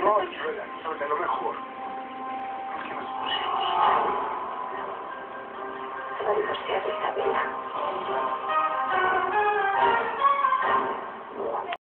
No, Isabela, Isabela, lo mejor. Es que nos pusimos. Se va a divorciar de Isabela.